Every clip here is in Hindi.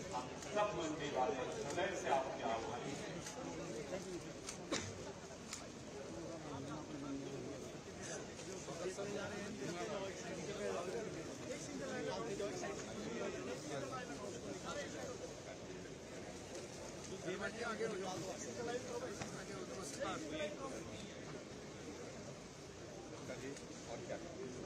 हम सब मंडी वाले हृदय से आपके आभारी हैं। और क्या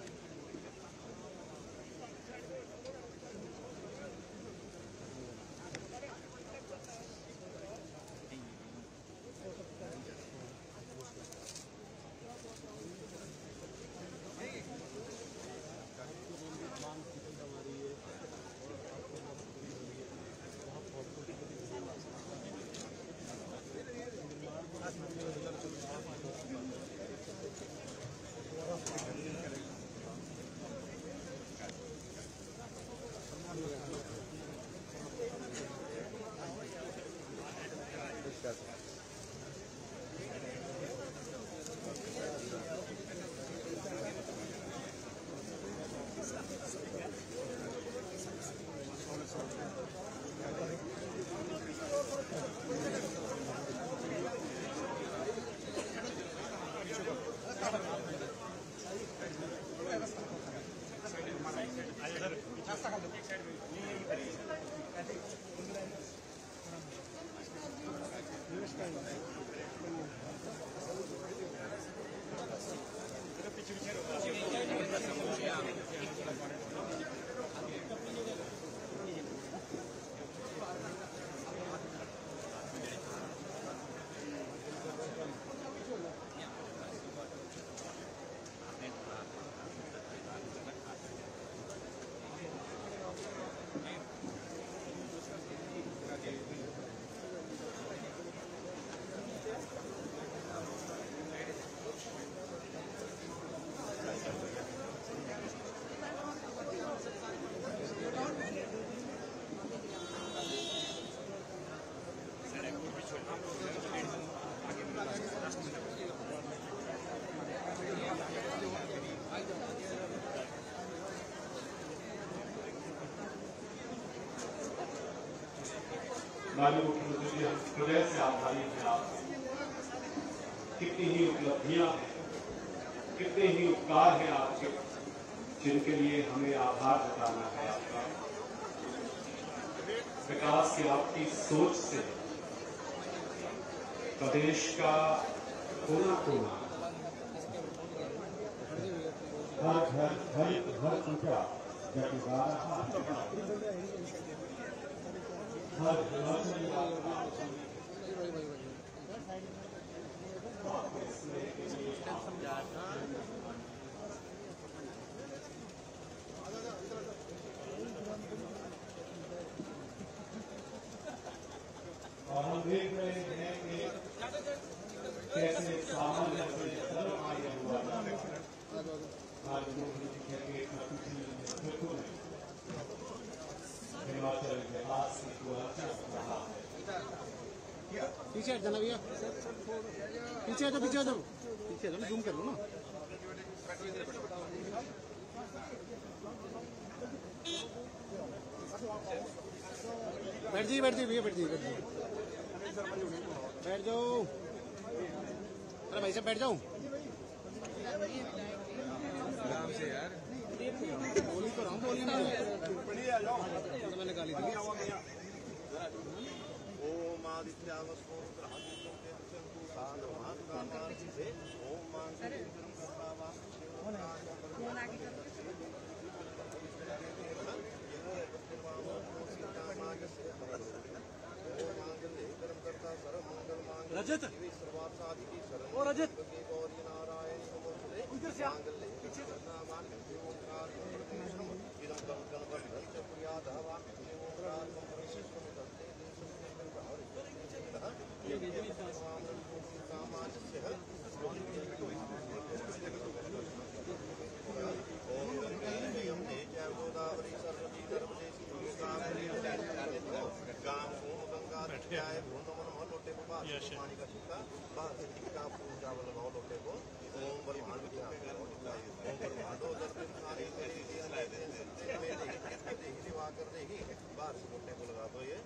माननीय मुख्यमंत्री जी, हम हृदय से आभारी हैं आपसे। कितनी ही उपलब्धियां हैं, कितने ही उपकार हैं आपके, जिनके लिए हमें आभार जताना है आपका। विकास की आपकी सोच से प्रदेश का कोना कोना, हर घर हर टुकड़ा और हम देख रहे हैं कि कैसे सामान्य हुआ हिमाचल विकास पीछे हट जाना भैया, पीछे आ जाओ, पीछे आ जाओ, पीछे आ जाओ, जूम कर लो ना। बैठ जाइए भैया, बैठ जाओ। अरे भाई साहब बैठ जाओ, आराम से यार। बोली तो रहा हूँ, बोली नहीं तो मैंने गाली दी। ओम आदित्यावस्को रजत, ओ रजत, उधर से पीछे बाहर से लोटे को लगा दो ये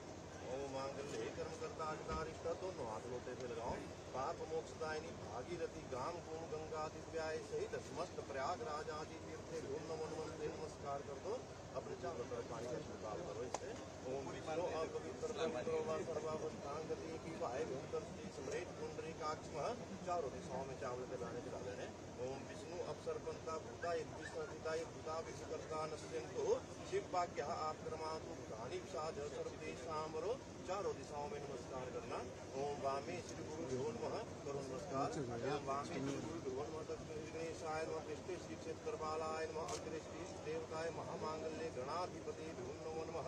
मांगल्ये कर्मकर्ता अधिकारिष्ट दोनों हाथ लोटे से लगाओ। पाप मोक्षदायिनी भागीरथी गाम गुण गंगा दिव्याय सहित समस्त प्रयागराज आदि तीर्थे नमो नमस्ते नमस्कार कर दो। अपने चारों तरफ पानी का छिड़काव करो इससे। ओम विष्णु अपवित्र पवित्रो व सर्वावस्थांगति की वाय भूतर श्री स्मृत कुंडली काक्षम चारों दिशाओं में चावल के दाने चला लेने। ओम विष्णु अपसर्पंता भूताय विष्णुताय भूता विष्णुकर्ता नश्यंतो शिव वाक्य आक्रमातु भूतानि साध सर्वदेशामरो चारों दिशाओं में नमस्कार करना। ओम वामे श्री गुरुभ्यो नमः करो नमस्कार। ओम वामे श्री गुरुभ्यो नमः दक्षिण विघ्नेशाय नमः पृष्ठे श्री क्षेत्रपालाय नमः अग्रे श्री देवताय महामांगल्ये गणाधिपति नमो नमः।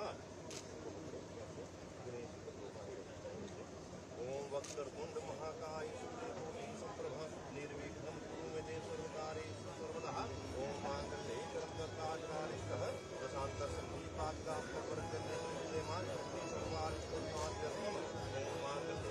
ओम वक्रतुंड महाकाय सूर्यकोटि समप्रभ निर्विघ्नं कुरु मे देव सर्वकार्येषु सर्वदा। ओम मांगल्ये कर्मकर्ताधिकारिष्टः दशान्त संदीपाद्यां प्रवर्तन्ते विद्यमान शक्ति सर्वारिष्टोन्माद्यर्थम्। ओम मांगल्ये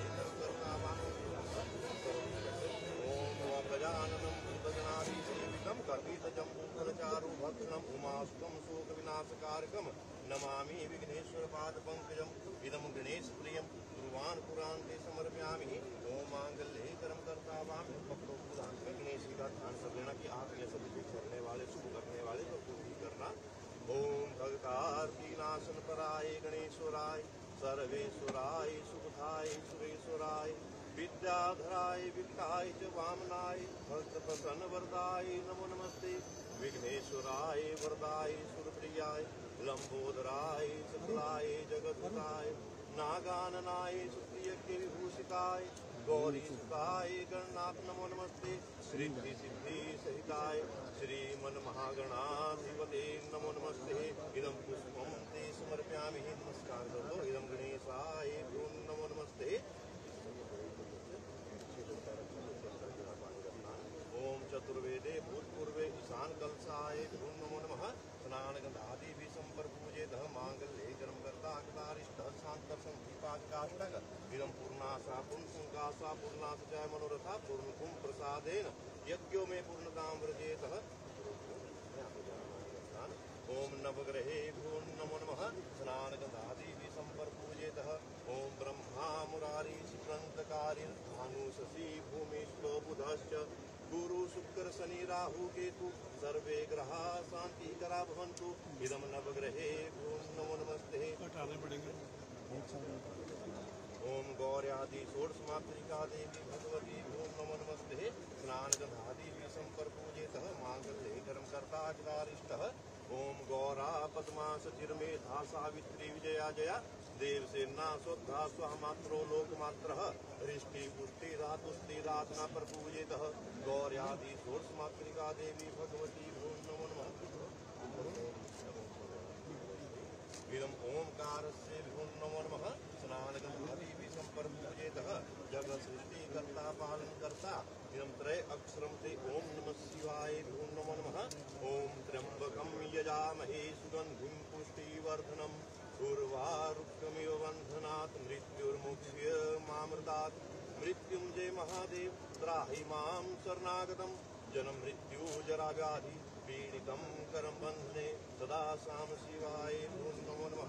कर्मकर्तावान् ओम गजाननं भूतगणाधिसेवितं कपितजम्बूफलचारु भक्षणम् उमासुतं शोकविनाशकारकम् नमामि विघ्नेश्वरपादपङ्कजम्। इदं गणेशप्रियं गुरुवान् पुरान्ते समर्पयामि। ओम मांगल्ये कर्मकर्ता वाम पकड़ो पुराण में गणेश जी का ध्यान कर लेना कि आप ये सभी करने वाले शुभ करने वाले तो पूरी करना। ओम भगतार्ती नाशन पराय गणेश्वराय सर्वेश्वराय सुखदाय सुरेश्वराय विद्याधराय विकटाय च वामनाय भक्त प्रसन्न वरदाय नमो नमस्ते। विघ्नेश्वराय वरदाय सुरप्रियाय लंबोदराय सकलाय जगद्गुरुताय नागाननाय सुप्रियज्ञ विभूषिताय गौरीसुताय गणनाथ नमो नमस्ते। सिद्धि सिद्धि सहिताय श्रीमन महागणाधिपते नमो नमस्ते। इदं पुष्पं ते समर्पयामि नमस्कार करो। इदं गणेशाय नमो नमस्ते। ओम चतुर्वेदे भूतपूर्वे ईशान कलशाय नमो नमः। स्नान गंधादि संपर्पूजेतः मांगल्ये कर्मकर्ता अकारिष्टः शांत संदीपाकाष्टक इदं पूर्णासा पुंसुकासा पूर्णास च मनोरथा पूर्णकुं प्रसादेन यज्ञो में पूर्णतां व्रजेतः। ओम नवग्रहे भून् नमो नमः। स्नान गंधादि संपर्पूजेतः ओम ब्रह्मा मुरारी सुग्रंथकारी भानु शशि भूमिष्ठो बुधश्च गुरु शुक्र शनि राहु केतु सर्वे ग्रहा शांति करा भवन्तु। इदं नवग्रहे नमो नमस्ते। ओम गौर्यादि षोडशमात्रिका देवी भगवती नमो नमस्ते। स्नान गंधादि संपर्पूजेतः मांगल्ये कर्मकर्ता अधिकारिष्टः ओम गौरा पद्मा सचिर्मेधा सावित्री विजया जया देवसेना शुद्धा स्वमात्रो लोकमात्रः हृष्टि पुष्टि धातुष्टि धातना प्रपूजेतः गौर्यादि षोडशमात्रिका देवी भगवती नमो नमः। इदं ओंकारस्य नमो नमः। स्नानगंधादि संपर्पूजेतः जगत् सृष्टिकर्ता पालनकर्ता इदं त्रय अक्षरं ते ओम नमः शिवाय नमो नमः। ओम त्र्यंबकं यजामहे सुगंधिं पुष्टिवर्धनम् उर्वारुकमिव बन्धनात् मृत्युर्मुक्ष्यमामृतात्। मृत्युंजय महादेव त्राहि मां शरणागतं जन्म मृत्यु जरा व्याधि पीडितं करं बन्धने सदा साम शिवाय नमो नमः।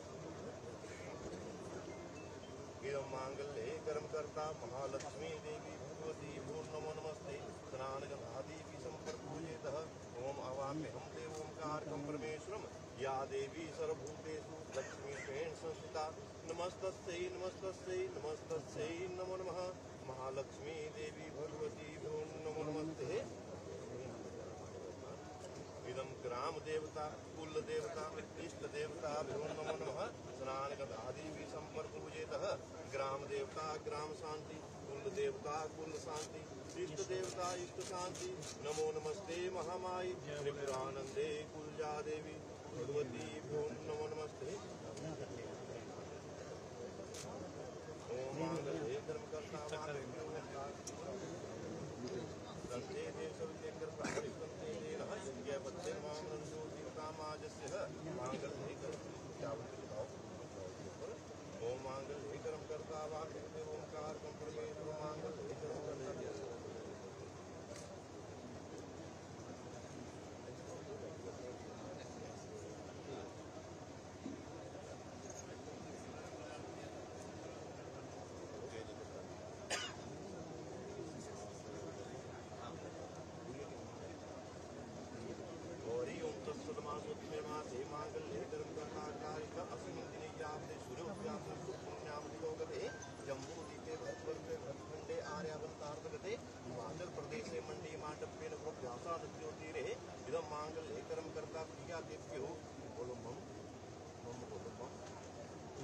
इदं मांगल्ये कर्मकर्ता महालक्ष्मी देवी भगवती नमो नमस्ते। स्नानगंधादि संपर्पूजेतः ओम अवाम्यहं देवोंकारकं परमेश्वरं या देवी सर्वभूतेषु लक्ष्मीत्वेन संस्थिता नमस्तस्यै नमस्तस्यै नमस्तस्यै नमो नमः। महालक्ष्मी देवी भगवती नमो नमस्ते। इदं ग्राम देवता कुल देवता इष्ट देवता नमो नमः। स्नानगंधादि संपर्पूजेतः ग्राम देवता ग्राम शांति कुल देवता कुल शांति इष्ट देवता इष्ट शांति नमो नमस्ते। महामाई त्रिपुरानंदे कुलजा देवी भगवती नमो नमस्ते। ओम मांगल्ये कर्मकर्ता दंते देशविद्ये कर्तारिष्टन्ते देनः यज्ञपत्ये मां नन्दोतिकामाजस्य मांगल्ये कर्मकर्ता। ओम मांगल्ये कर्मकर्ता वाक्यते ओंकार परमेश्वर मांगल्ये कर्मकर्ता।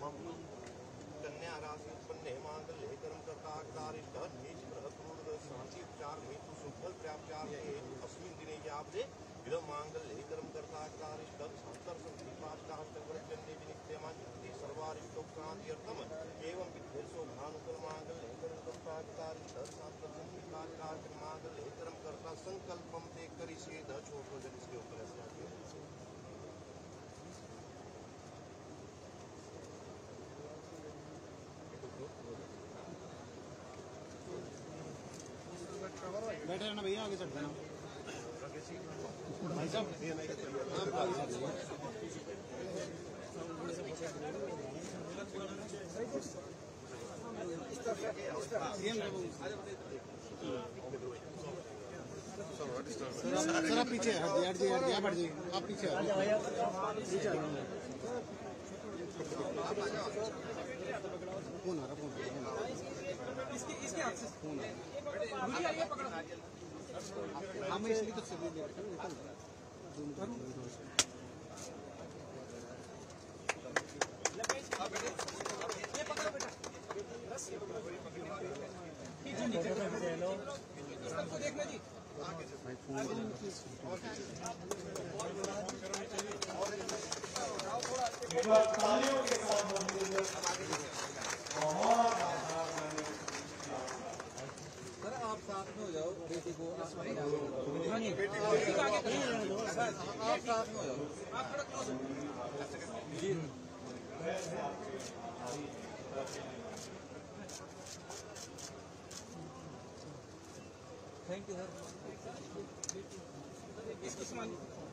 कन्या राशि उत्पन्ने मांगल्ये कर्म कर्ता अग्रारिष्टः नीच बृहत्रूढ शांति उपचार हेतु सुफल प्राप्त्यार्थे अस्मिन् दिने यावदे इदं मांगल्ये कर्म कर्ता अग्रारिष्टः शान्तर्संकल्पाष्टाष्टकवर्जन्ये नित्यमान्ति सर्वारिष्टोक्रान्त्यर्थम् एवं विद्वेषो भानुकल मांगल्ये कर्म कर्ता अग्रारिष्टः शान्तर्संकल्पाष्टाष्टक मांगल्ये कर्म कर्ता संकल्पम ते करिष्येद छोटो जन इसके ऊपर ऐसा बैठे रहना भैया, आगे चढ़ देना भाई साहब। आप आगे चढ़ जाइए। सर आप पीछे हट जाइए, आप हट जाइए, आप पीछे फोन आ रहा, फोन इसके हाथ से फोन आ रहा। हाँ मैं इसलिए तो सभी दे रहा हूँ। ये पकड़ो बेटा, इसको देखना जी। तालियों के साथ सर आप साथ में हो जाओ, बेटी को आप साथ में हो जाओ, आप खड़े हो जी। Thank you sir. इसकी सामान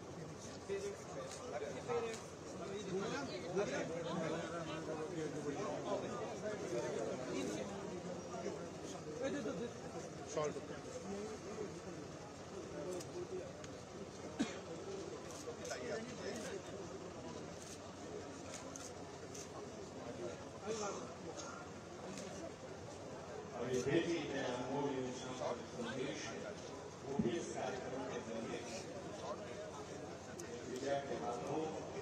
बेटी है अनमोल संदेश वो भी इस कार्यक्रम के जरिए विजय के हाथों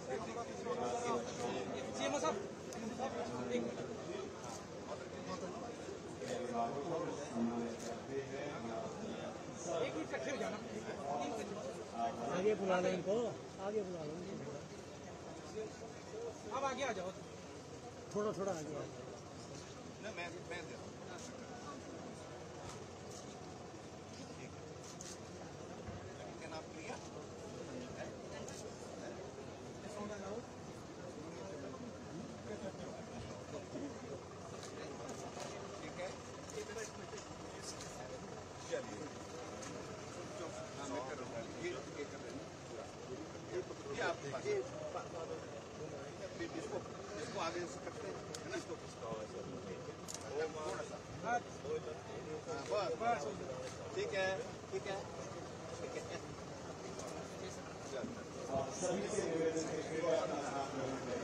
सम्मानित करते हैं। आगे बुला लो इनको, आगे बुला लो। अब आगे आ जाओ, थोड़ा थोड़ा आगे आ जाओ। मैं इसको आगे से करते हैं ना, इसको बस ठीक है ठीक है। सभी से निवेदन है कि अपना हाथ ग्रहण करें।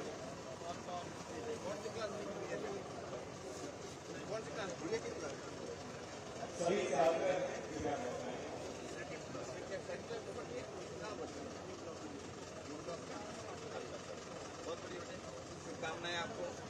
सभी से आग्रह है कि क्या करना है। बहुत बड़ी शुभकामनाएं आपको।